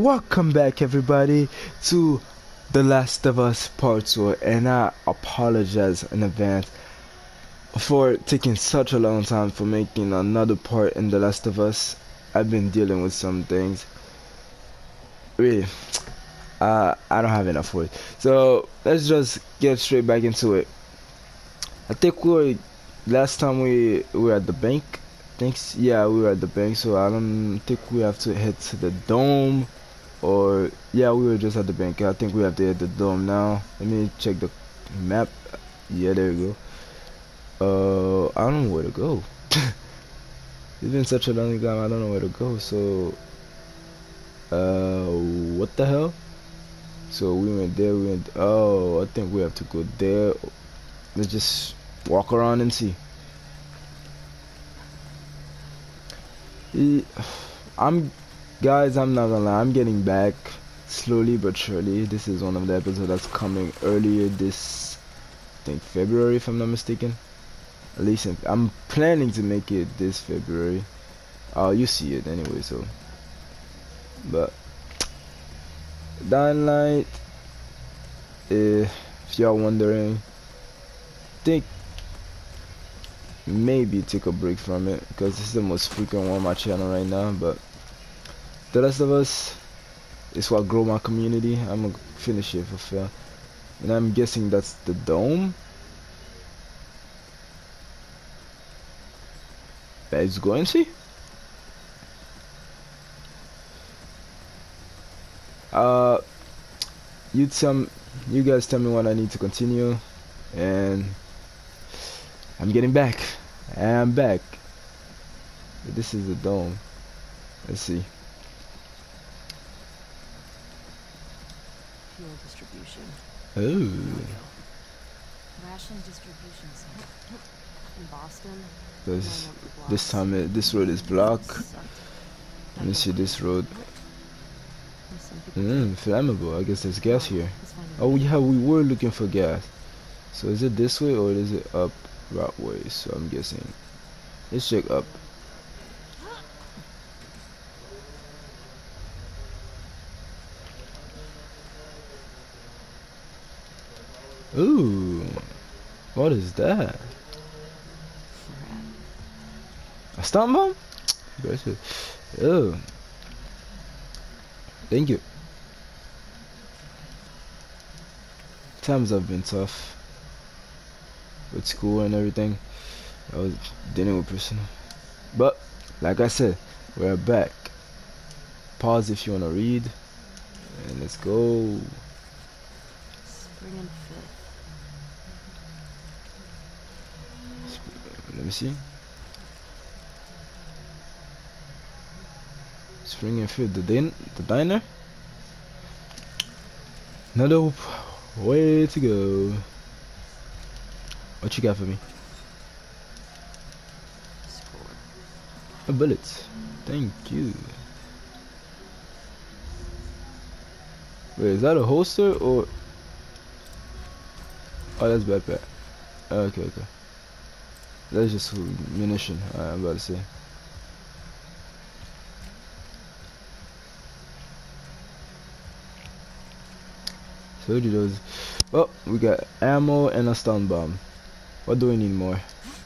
Welcome back, everybody, to The Last of Us Part 2, and I apologize in advance for taking such a long time for making another part in The Last of Us. I've been dealing with some things. Really, I don't have enough words. So let's just get straight back into it. I think last time we were at the bank. Thanks, yeah, we were at the bank. So I don't think we have to head to the dome. Or yeah, we were just at the bank. I think we have to hit the dome now. Let me check the map. Yeah, there you go. I don't know where to go. It's been such a long time. I don't know where to go. So what the hell? So we went there. We went. Oh, I think we have to go there. Let's just walk around and see. I'm Guys, I'm not gonna lie, I'm getting back slowly but surely. This is one of the episodes that's coming earlier this, I think, February, if I'm not mistaken. At least I'm planning to make it this February. You see it anyway, so. But Dying Light, if y'all wondering, I think maybe take a break from it because this is the most frequent one on my channel right now. But The Last of Us is what grow my community. I'm gonna finish it for fair. And I'm guessing that's the dome. Let's go and see. Uh you guys tell me what I need to continue, and I'm getting back. I'm back. This is the dome. Let's see. Fuel distribution. Oh. Ration distribution center. In Boston. This time this road is blocked. Let me see this road. Flammable. I guess there's gas here. Oh yeah, we were looking for gas. So is it this way or is it up that way? So I'm guessing. Let's check up. Ooh, what is that? A stun bomb? Oh, thank you. Times have been tough with school and everything. I was dealing with personal, but like I said, we're back. Pause if you wanna read, and let's go. Spring and Fifth. Let me see. Spring and Fifth, the diner. Another way to go. What you got for me? Score. A bullet. Thank you. Wait, is that a holster or? Oh, that's backpack. Okay. That's just munition. I'm about to say. Told you those. Oh, we got ammo and a stun bomb. What do we need more?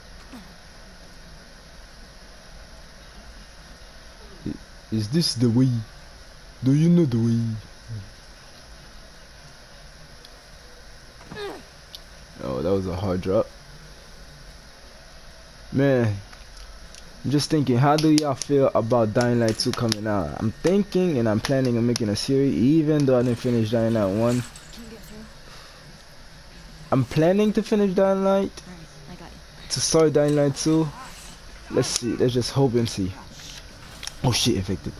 Is this the way? Do you know the way? Oh, that was a hard drop. Man, I'm just thinking, how do y'all feel about Dying Light 2 coming out? I'm thinking and I'm planning on making a series, even though I didn't finish Dying Light 1. I'm planning to finish Dying Light. I got you. To start Dying Light 2. Let's see, let's just hope and see. Oh shit, infected.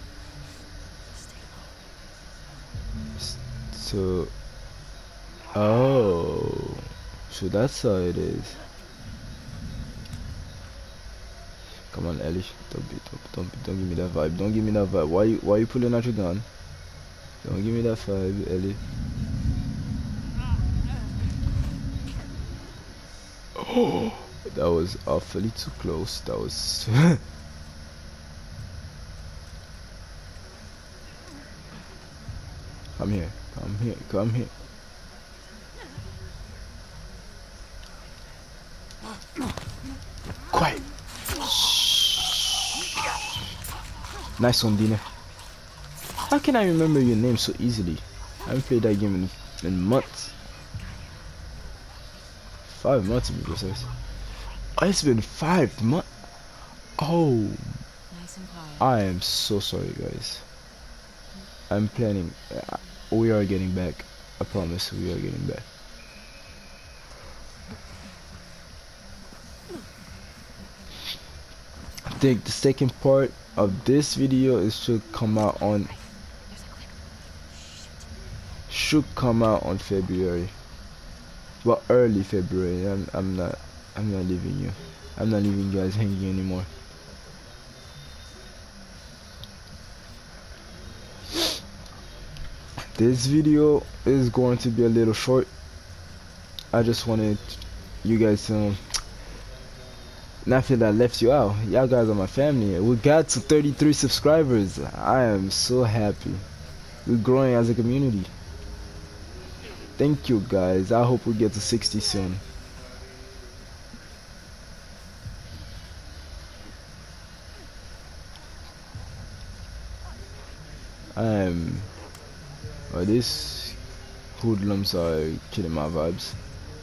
So, oh, so that's how it is. Come on, Ellie. Don't give me that vibe. Don't give me that vibe. Why you pulling out your gun? Don't give me that vibe, Ellie. Oh, that was awfully too close. That was. Come here. Come here. Come here. Quiet. Nice one, Dina. How can I remember your name so easily? I haven't played that game in months. 5 months to be precise. Oh, it's been 5 months. Oh, Nice and quiet. I am so sorry, guys. I'm planning. We are getting back. I promise, we are getting back. I think the second part of this video is should come out on February. Well, early February. I'm not leaving you. I'm not leaving you guys hanging anymore. This video is going to be a little short. I just wanted you guys to not feel that I left you out. Y'all guys are my family. We got to 33 subscribers. I am so happy. We're growing as a community. Thank you guys. I hope we get to 60 soon. These hoodlums are killing my vibes.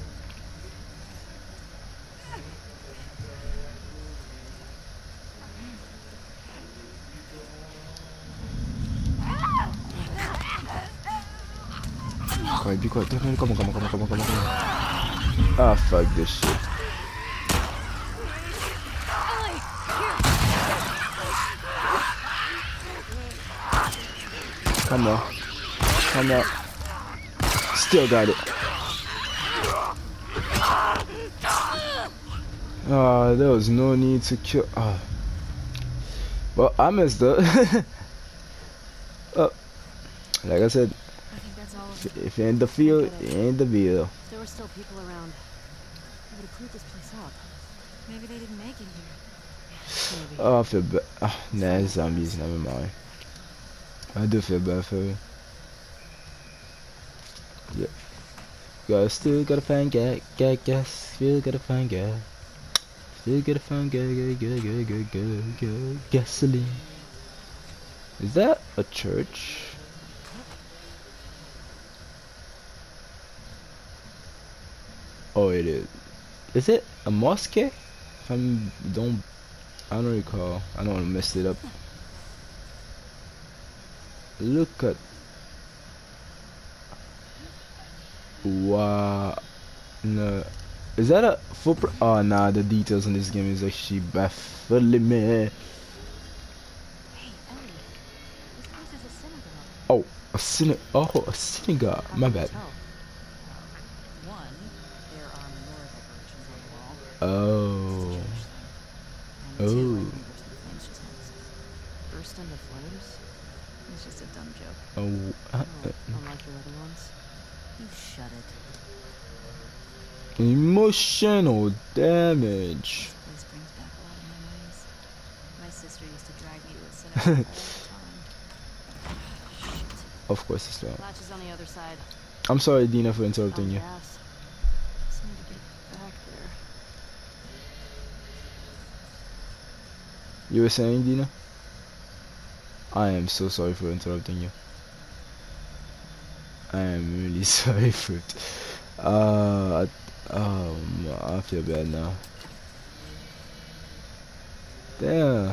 Quiet, be quiet. No, come on. Ah, fuck this shit. Come on. Still got it. There was no need to kill. Well, I messed up. Like I said, I think that's all of it. if you're in the field, you're in the field. If there were still people around, I would have cleared this place up. Maybe they didn't make it here. Maybe. Oh, I feel bad. Nah, it's zombies. Never mind. I do feel bad for you. Yeah. Still gotta find gas. Still gotta find gas. Still gotta find gasoline. Is that a church? Oh, it is. Is it a mosque? I don't recall. I don't want to mess it up. Look at. Wow. No. Is that a footprint? Oh, nah. The details in this game is actually baffling me. Hey, Ellie. This place is a synagogue. Oh, a synagogue. My bad. One, there are menorah decorations on the wall. Oh. And two, I Oh. think there's some flames just next. Burst into flames? It's just a dumb joke. Oh. Unlike your other ones. You shut it. Emotional damage. This brings back a lot of memories. My sister used to drag me to a synagogue all the time. Shit. Of course it's not. Latch is on the other side. I'm sorry, Dina, for interrupting you. Gas. Just need to get back there. You were saying, Dina? I am so sorry for interrupting you. I am really sorry for it. I feel bad now. Damn.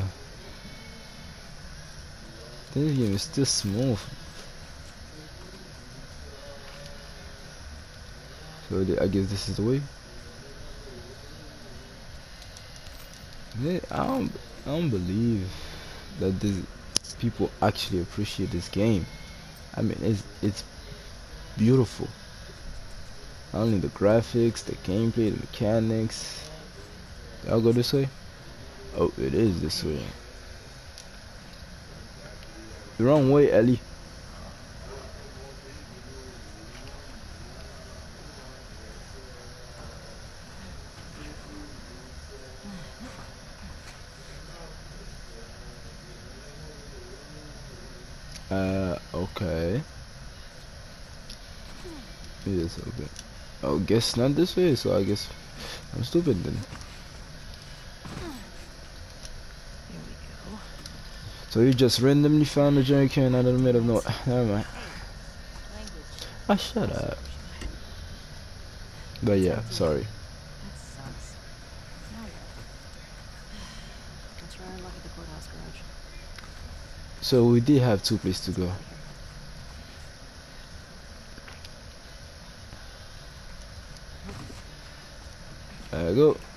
This game is still smooth. So I guess this is the way. I don't believe that this people actually appreciate this game. I mean, it's beautiful. Not only the graphics, the gameplay, the mechanics. I'll go this way. Oh, it is this way. The wrong way, Ellie. Okay. Yes, okay. Oh, guess not this way, so I guess I'm stupid then. Here we go. So you just randomly found a jerry can out of the middle of no. Never mind. Hey, language. Ah, shut I up. suppose you meant. But It's yeah, empty. sorry. That sucks. Now what? I'll try our luck at the courthouse garage. So we did have two places to go. Out of here. There we go.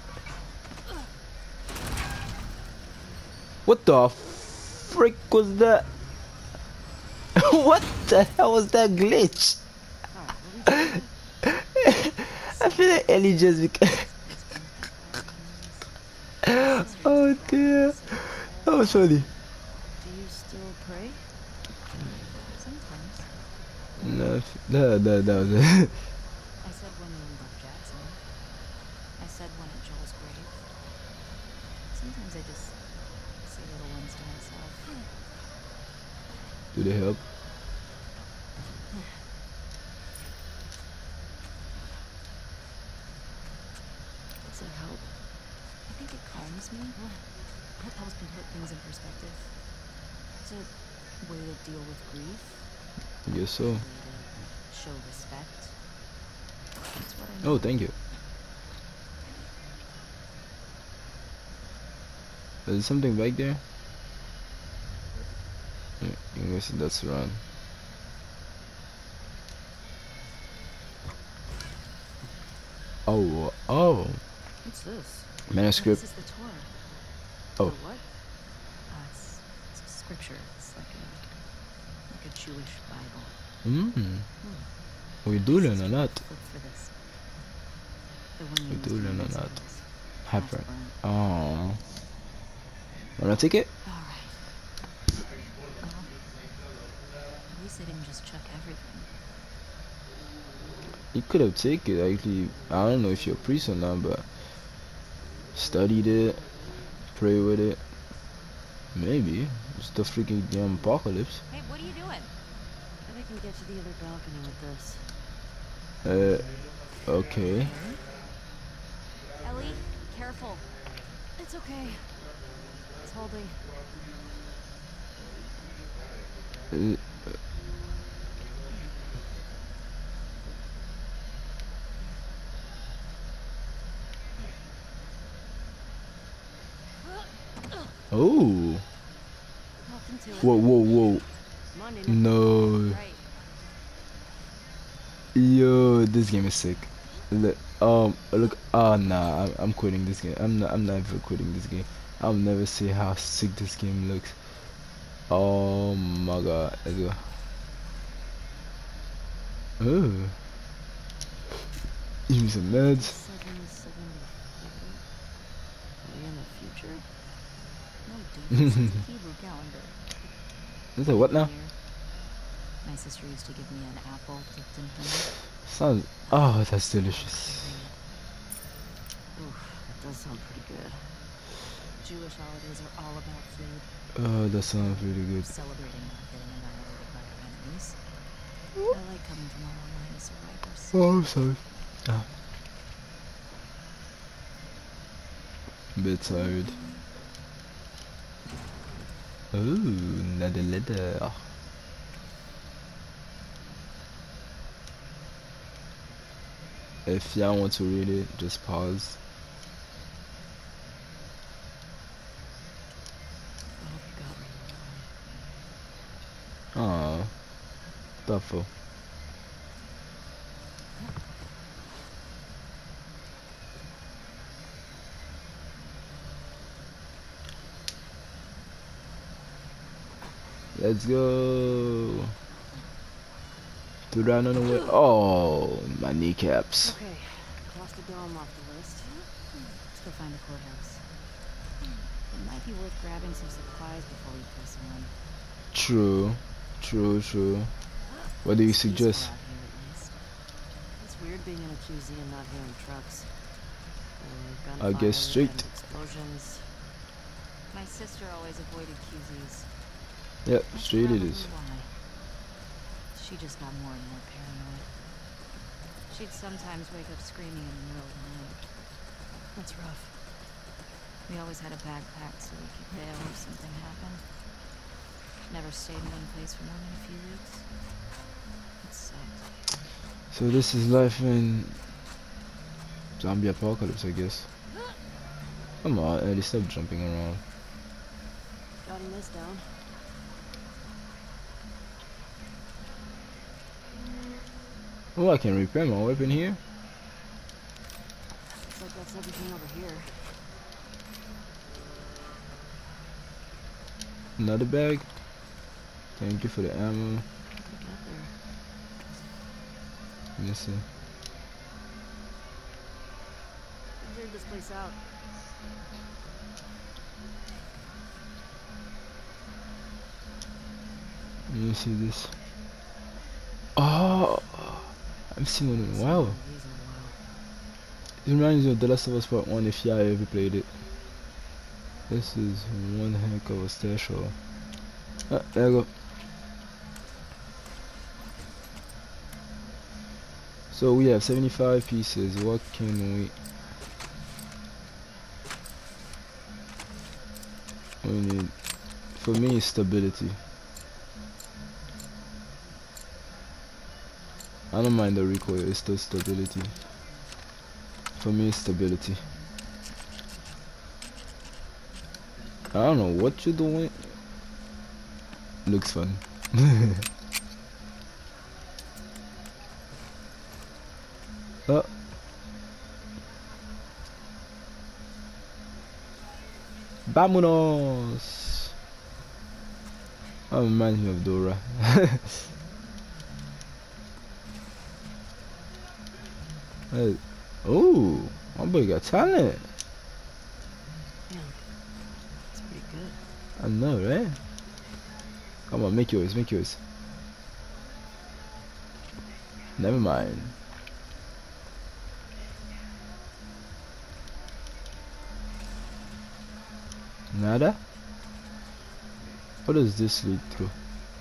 What the frick was that? What the hell was that glitch? Alright, what are we doing? I feel like Ellie just because. Oh dear. That was funny. Do you still pray? Sometimes. No, that was it. I said one in Buck Jackson. I said one at Joel's grave. Sometimes I just say little ones to myself. Do they help? Does it help? I think it calms me. It helps me put things in perspective. It's a way to deal with grief. I guess so. A way to show respect. That's what I Oh, need. thank you. There's something back there? Yeah, I guess that's wrong. Oh. What's this? Manuscript. This is the Torah. Oh. The what? It's scripture. It's like a Jewish Bible. We do learn a lot. Look for this. The one We you do used in learn the a lot. Exodus. Hyper. Half burnt. Oh. Wanna take it? Alright. Well, at least I didn't just chuck everything. You could have taken it actually. I don't know if you're a priest or not, but studied it, pray with it. Maybe. It's the freaking damn apocalypse. Hey, what are you doing? I can get to the other balcony with this. Okay. Ellie, careful. It's okay. It's holding. Uh, Oh. Nothing to it. Whoa. Monday night. No. Right. Yo, this game is sick. Look, look. Oh nah, I'm quitting this game. I'm never quitting this game. I'll never say how sick this game looks. Oh my god, let's go. Oh, give me some meds. 774. Are we in the future? No, dude, this is a Hebrew calendar. Is it what now? Here. My sister used to give me an apple dipped in honey. Sounds. Oh, that's delicious. Oof, that does sound pretty good. Jewish holidays are all about food. Oh, that sounds really good. Celebrating not getting annihilated by our enemies. I like coming from a long line of survivors. Oh, I'm sorry. Ah. Bit tired. Ooh, another letter. If y'all want to read it, just pause. I hope you got me. Aww. Thoughtful. Let's go. To run on the way. Oh, my kneecaps. Okay, cross the dome off the list. Let's go find the courthouse. It might be worth grabbing some supplies before we press on. True. What do you It's suggest? peaceful out here, at least. It's weird being in a QZ and not hearing trucks. Or I guess gunfire straight. and explosions. My sister always avoided QZs. Yep, That's straight it probably is. why. She just got more and more paranoid. She'd sometimes wake up screaming in the middle of the night. That's rough. We always had a bag packed so we could bail if something happened. Never stayed in one place for more than a few weeks. It sucked. So this is life in zombie apocalypse, I guess. Come on, Eddie, stop jumping around. Jotting this down. Oh, I can repair my weapon here. Looks like that's everything over here. Another bag. Thank you for the ammo. What did we get there? Let me see. I cleared this place out. Let me see this. Oh, I've seen one in a while. These in a while. It reminds me of The Last of Us Part 1 if y'all ever played it. This is one heck of a stash haul. Ah, there you go. So we have 75 pieces. What can we need? For me, it's stability. I don't mind the recoil, it's the stability. For me, it's stability. I don't know what you're doing. Looks fun. Oh. Vámonos! That reminds me of Dora. Hey. Oh, my boy got talent. Yeah. It's pretty good. I know, right? Come on, make yours, make yours. Never mind. Nada? What does this lead through?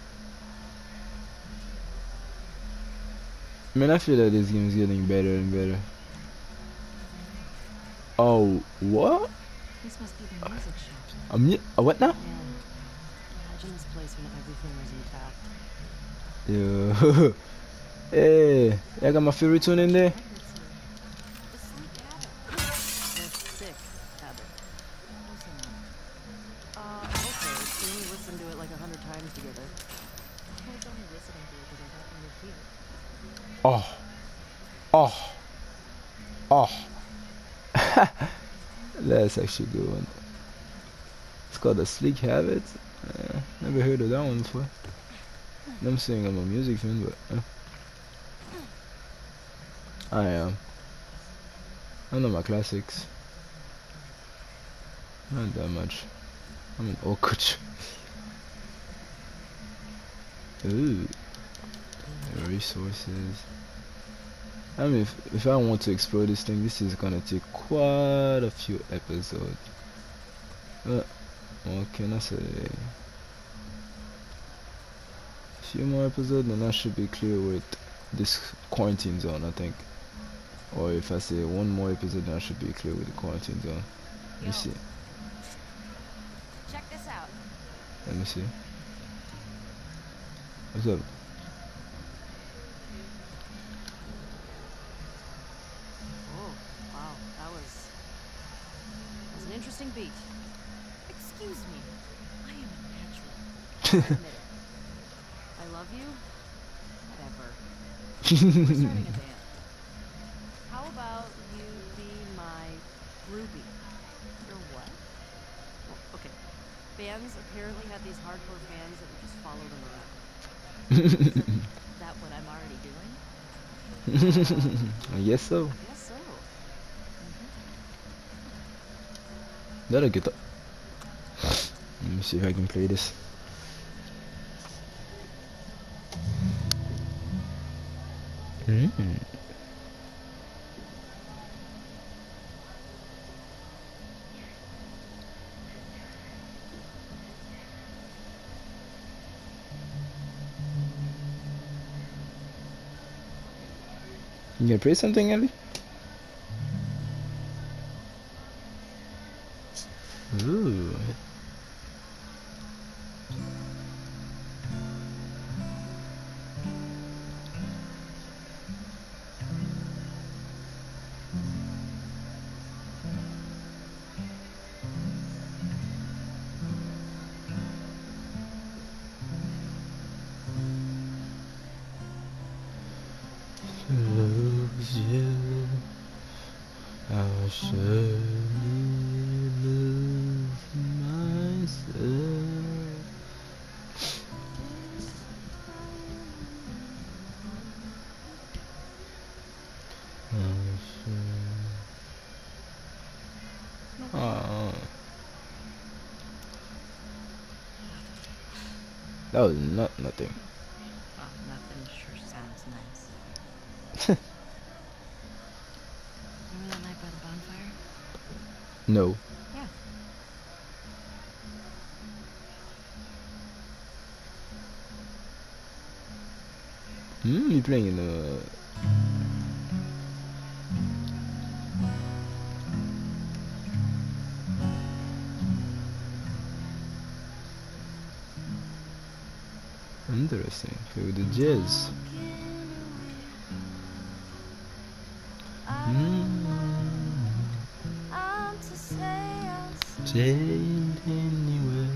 Man, I feel like this game is getting better and better. Oh, what? This must be the music shop. What now? Man, imagine this place when everything was intact. Yeah. Hey, I got my favorite tune in there. The Sleek Cabin. The sick habit. Okay, we only listened to it like 100 times together. I was only listening to it because I happened to hear it. Oh. Oh. Oh. That's actually a good one. It's called The Sleek Habit. Never heard of that one before. I'm saying I'm a music fan, but I am. I know my classics. Not that much. I'm an old coach. Ooh. Resources. I mean, if I want to explore this thing, this is gonna take quite a few episodes. But what can I say? A few more episodes, and I should be clear with this quarantine zone, I think. Or if I say one more episode, then I should be clear with the quarantine zone. Let me see. Check this out. Let me see. What's up? Oh, wow, that was an interesting beat. Excuse me. I am a natural. Admit it. I love you. Whatever. We're starting a band. How about you be my groupie? You're what? Well, okay. Bands apparently have these hardcore fans that would just follow them around. Isn't that what I'm already doing? I guess so. I guess so. That'll get up. Let me see if I can play this. You gonna play something, Ellie? Ooh. Lose you, I'll surely lose myself. Oh, that was nothing. Oh, nothing sure sounds nice. Remember that night by the bonfire? No. Yeah. You playing in the interesting with the jazz. Change anyway.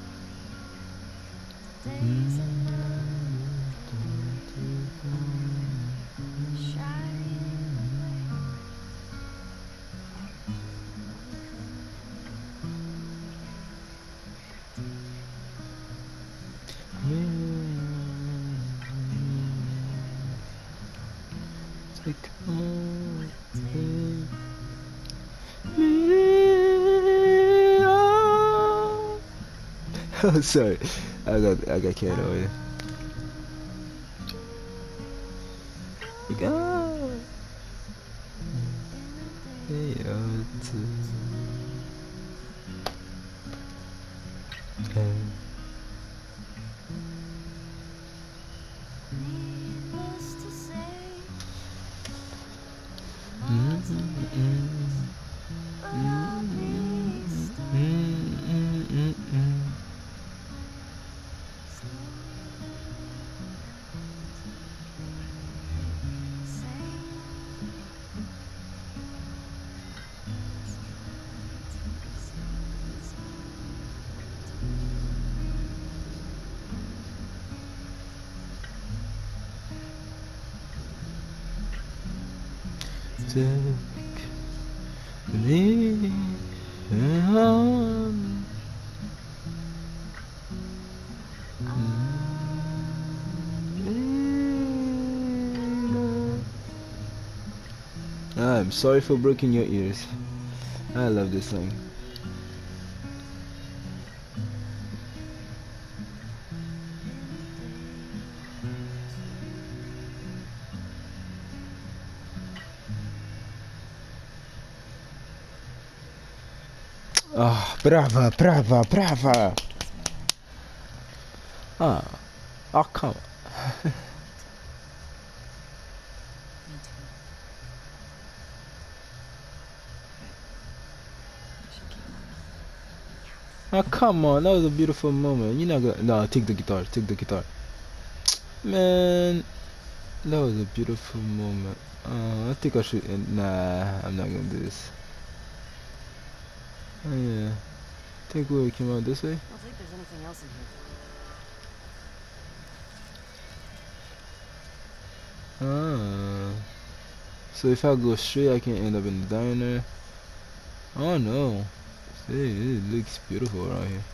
Take on me on. Oh, sorry, I got carried away. Go. Hey, take me on. I'm sorry for breaking your ears. I love this song. Ah, brava, brava, brava. Ah, oh, come on. Me too. I should keep moving. Oh, come on. That was a beautiful moment. You're not gonna. No, take the guitar. Take the guitar. Man, that was a beautiful moment. I think I should. Nah, I'm not gonna do this. Oh, yeah. Take away came out this way. I don't think there's anything else in here. Ah. So if I go straight, I can end up in the diner. Oh no. See, it looks beautiful around here.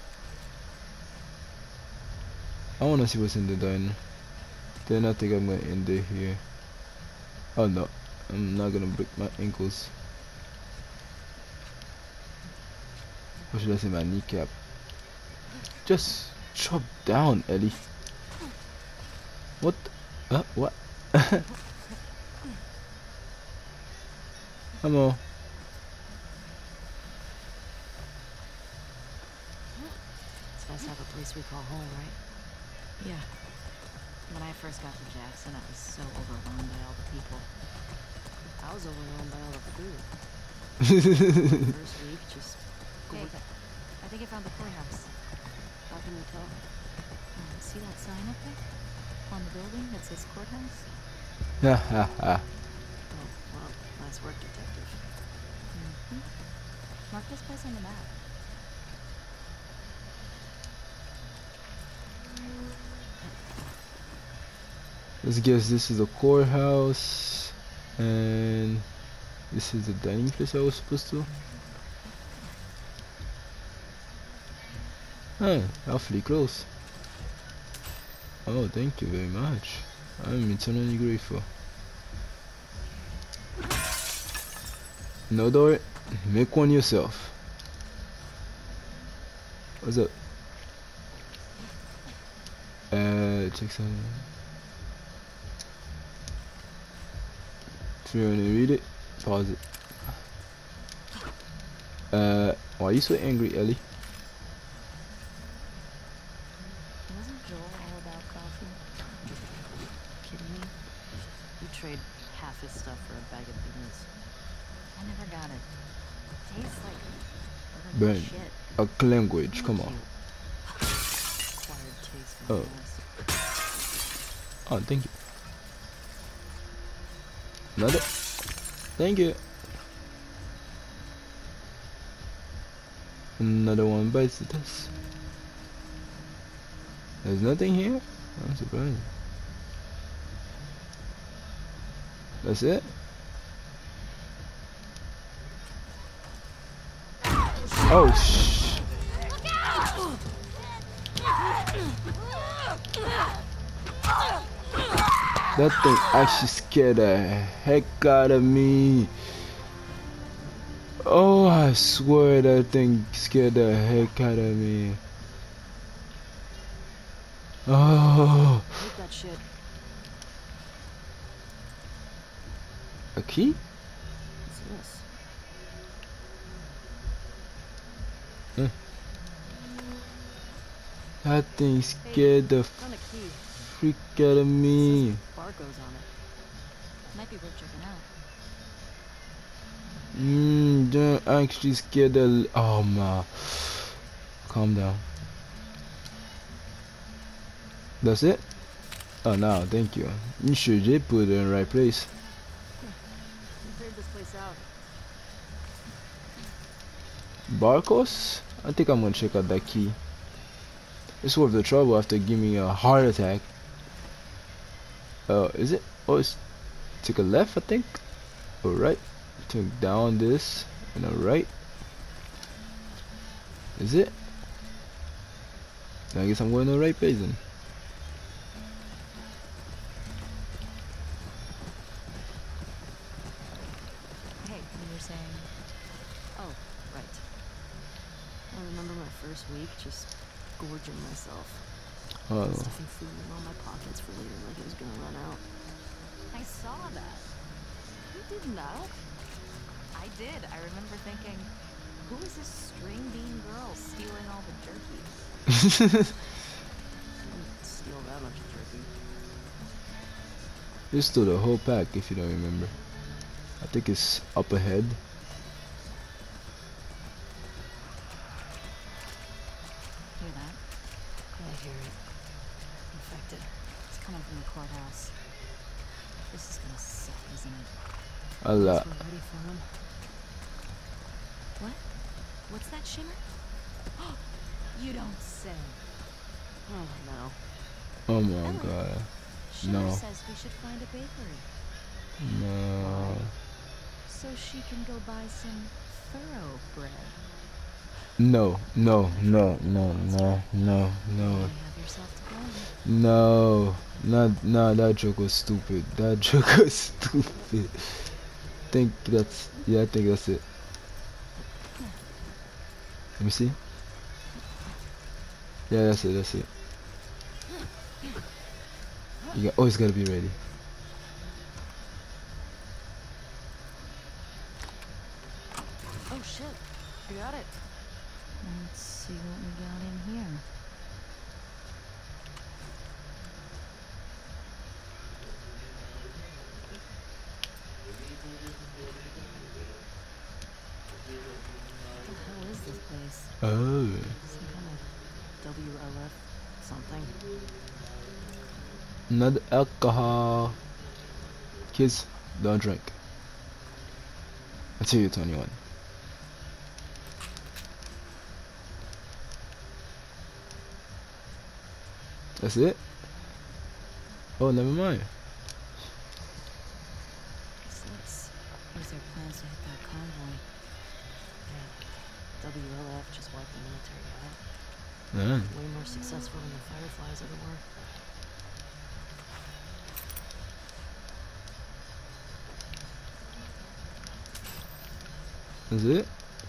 I wanna see what's in the diner. Then I think I'm gonna end it here. Oh no. I'm not gonna break my ankles. Or should I say my kneecap? Just chop down, Ellie. What? What? Come on. It's nice to have a place we call home, right? Yeah. When I first got to Jackson, I was so overwhelmed by all the people. I was overwhelmed by all the food. First week, just Hey, I think I found the courthouse. how can you tell? See that sign up there? On the building that says courthouse? Ha ha ha. Oh, well, nice work, detective. Mm-hmm. Mark this place on the map. Let's guess this is a courthouse, and this is the dining place I was supposed to. Huh, awfully close. Oh, thank you very much. I'm eternally grateful. No door, make one yourself. What's up? Check something. If you wanna read it, pause it. Why are you so angry, Ellie? Wasn't Joel all about coffee? Kidding me? You trade half his stuff for a bag of beans. I never got it. Tastes like Burn. shit. A language, come on. Acquired taste from Oh. Oh, thank you. Another. Thank you. Another one bites the dust. There's nothing here? I'm surprised. That's it? Oh, shh. That thing actually scared the heck out of me. Oh, I swear that thing scared the heck out of me. Oh, Take that shit. a key? What's this? That thing scared the Found a key. freak out of me. Barcodes on it. Might be worth checking out. Don't actually scared the. Oh my. Calm down. That's it? Oh no, thank you. You sure did put it in the right place. You cleared this place out. Barcos? I think I'm gonna check out that key. It's worth the trouble after giving me a heart attack. Is it? Oh, it's take a left, I think. Or right. Take down this and a right. Is it? I guess I'm going to the right place then. Hey, you were saying... Oh, right. I remember my first week just gorging myself. Oh, Stuffing food in all my pockets for later like it was gonna run out. I saw that. You did not? I did. I remember thinking, who is this string bean girl stealing all the jerky? Didn't steal that much jerky. you stole the whole pack if you don't remember. I think it's up ahead. Hear that? I hear it. Infected. It's coming from the courthouse. This is gonna suck, isn't it? A lot. We're ready for him. What? What's that shimmer? You don't say. Oh no. Oh my Ellen, god. Shimmer No. says we should find a bakery No. so she can go buy some thoroughbread. No, no, no, no, no, no, no, You have yourself to blame. no. Not that joke was stupid. That joke was stupid. Think that's yeah, I think that's it. Let me see. Yeah, that's it, that's it. You always gotta be ready. Oh shit. You got it. Let's see what we got in here. this. Oh. Some kind of WLF something. Not alcohol. Kids, don't drink. Until you're 21. That's it? Oh, never mind. So what is their plans to hit that convoy? Yeah, WLF just wiped the military out. Yeah. Way more successful than the Fireflies ever were. That's it?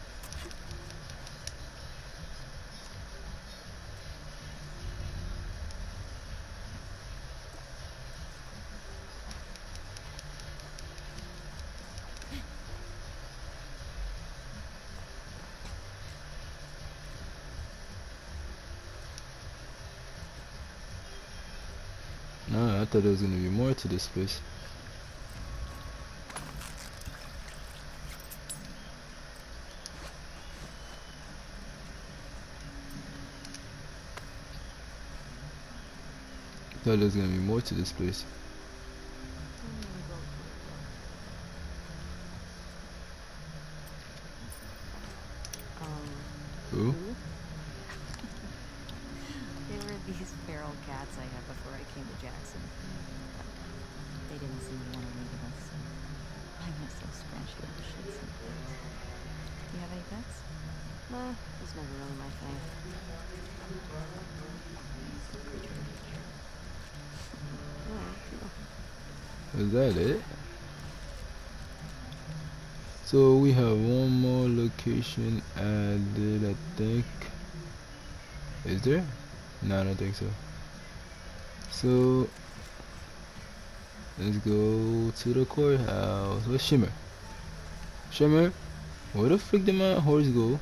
No, I thought there was gonna be more to this place. Thought there was gonna be more to this place. Who? They were these feral cats I had before I came to Jackson. They didn't seem to want to leave us, so I miss those scrunchy little shits and things. Do you have any pets? Nah, it was never really my thing. Is that it? So we have one more location added, I think. Is there? No, I don't think so. So let's go to the courthouse. Where's Shimmer? Shimmer, where the frick did my horse go?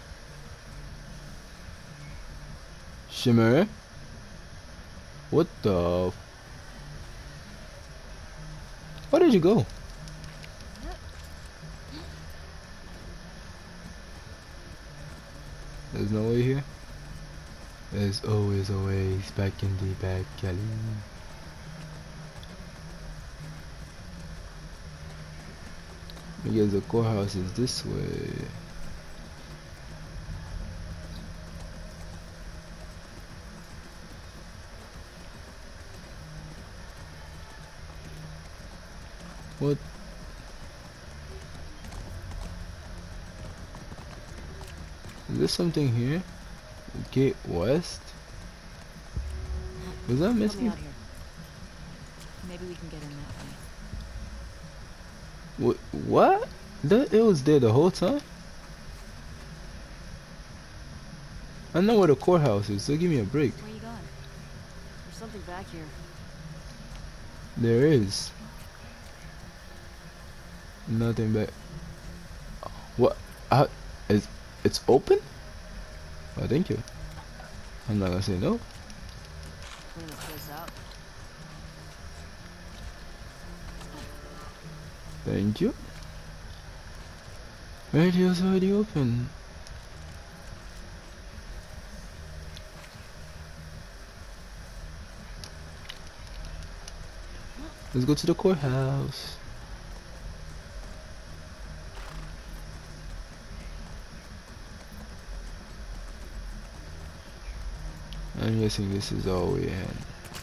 Shimmer? What the? Where did you go? There's no way here. There's always a way back in the back alley. Because the courthouse is this way. What? Is there something here? Gate West? Was that Help me missing? out here. Maybe we can get in that way. What? It was there the whole time? I know where the courthouse is, so give me a break. Where you going? There's something back here. There is. Nothing back. What? It's open? Oh, thank you. I'm not gonna say no. Clean this place out. Thank you. Radio's already open. Let's go to the courthouse. I'm guessing this is all we had.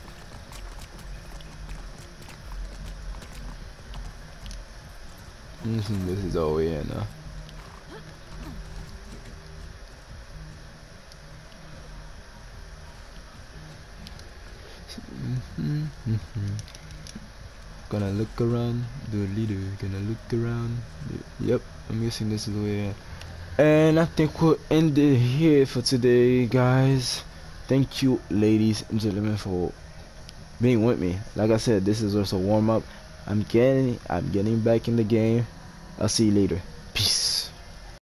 I'm guessing this is all we had now. Gonna look around, do a leader, gonna look around. Yep, I'm guessing this is the way. And I think we'll end it here for today, guys. Thank you, ladies and gentlemen, for being with me. Like I said, this is just a warm up. I'm getting back in the game. I'll see you later.